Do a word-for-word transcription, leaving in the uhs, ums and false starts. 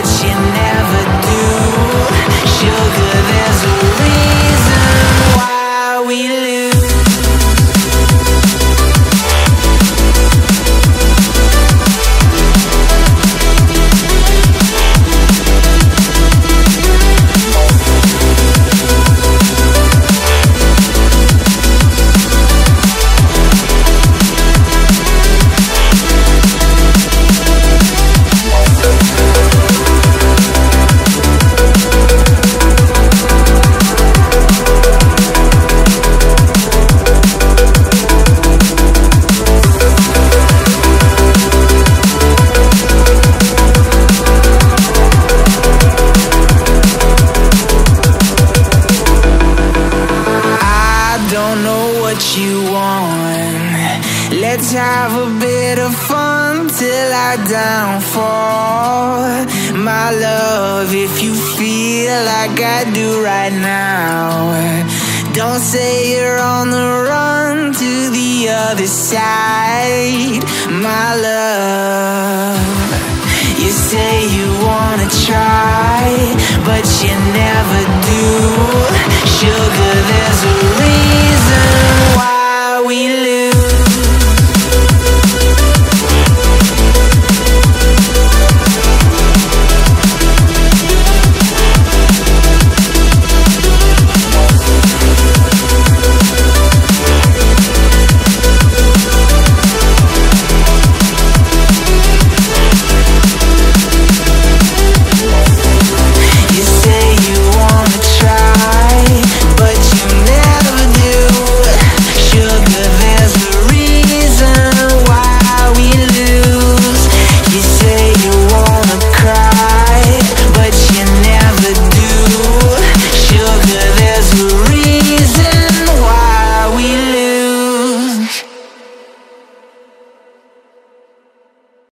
you never do. Sugar, there's a reason why we lose. You want. Let's have a bit of fun till I downfall. My love, if you feel like I do right now, don't say you're on the run to the other side. My love, you say you wanna try, but you never do. Sugar, there's a reason why we live.